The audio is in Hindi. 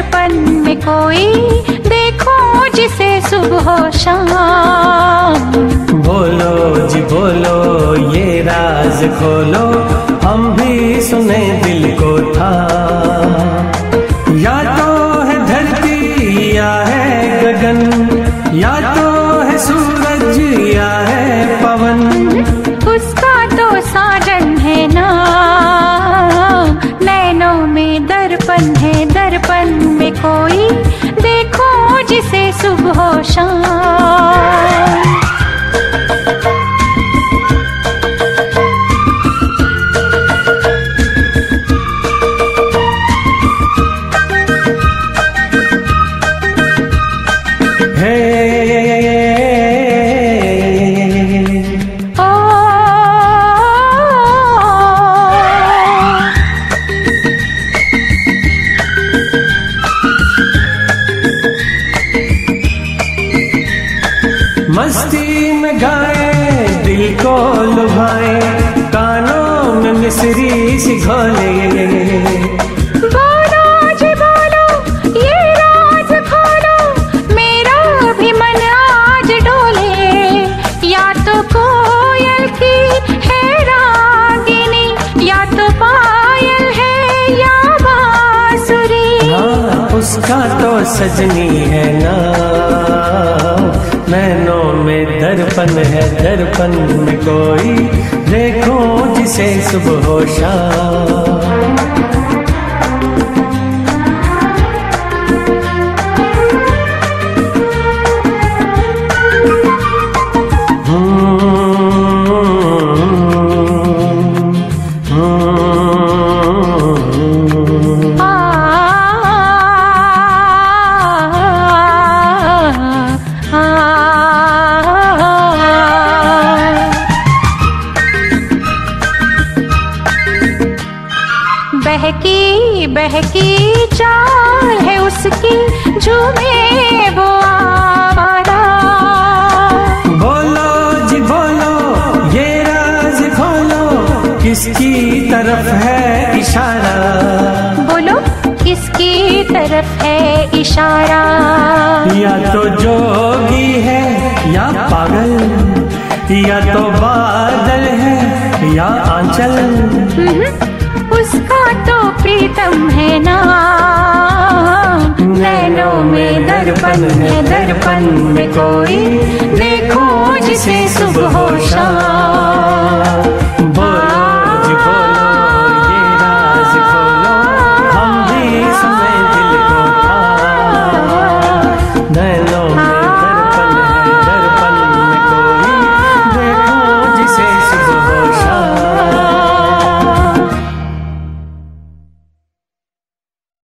दर्पण में कोई, देखो जिसे सुबह शाम। बोलो जी बोलो ये राज खोलो, हम भी सुने दिल को था। या तो है धरती या है गगन, या तो है सूरज या है पवन, उसका तो साजन है ना। नैनों में दर्पण है, दर्पण में कोई, देखो जिसे सुबह शाम। मस्ती में गाए दिल को लुभाए, कानों में मिश्री सी घोले। बोलो जी बोलो ये राज खोलो, मेरा भी मन आज डोले। या तो कोयल की है रागिनी, या तो पायल है या बांसुरी। हाँ, उसका तो सजनी है ना। नैनों में दर्पण है, दर्पण में कोई, देखो जिसे सुबह शाम। बहकी बहकी चाल है उसकी, झूमे वो आवारा। बोलो जी बोलो ये राज खोलो, किसकी तरफ है इशारा। बोलो किसकी तरफ है इशारा। या तो जोगी है या पागल, या तो बादल है या आंचल, उसका तो प्रीतम है ना। नैनों में दर्पण है, दर्पण में कोई, देखो जिसे सुबह शाम।